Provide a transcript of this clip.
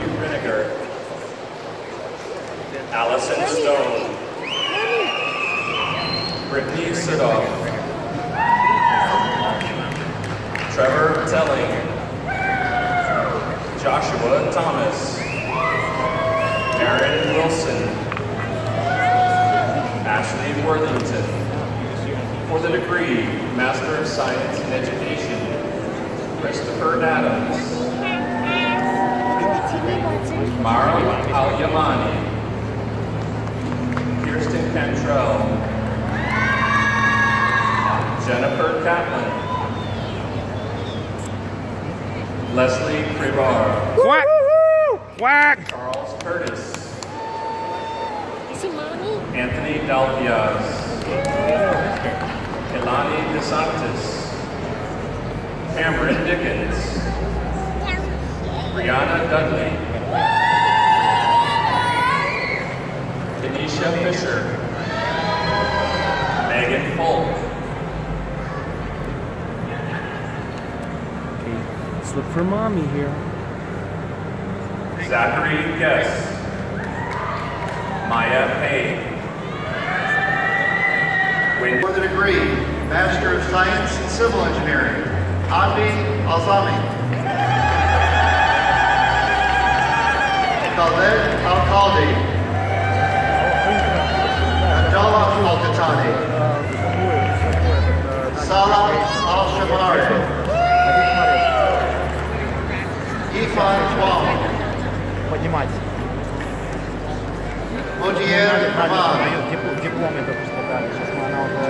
Riniger. Allison Stone. Brittany Sidoff. Trevor Telling. Joshua Thomas. Aaron Wilson. Ashley Worthington. For the degree, Master of Science in Education, Christopher Adams. Mara Al-Yamani. Kirsten Cantrell. Jennifer Catlin. Leslie Crebar. Quack! Quack! Charles Curtis. Is he mommy? Anthony Dalpiaz. Elani DeSantis. Cameron Dickens. Brianna Dudley. Denisha Fisher. Megan Folk. Okay, let's look for mommy here. Zachary Guest. Maya Hay. For the degree, Master of Science in Civil Engineering, Adi Alzami. Khaled Al-Khaldi. Abdullah Al-Qatani. Salah Al-Shamari. Ifan Wong. Поднимать. Mutier Rahman. Диплом это просто дали. Сейчас мы она уже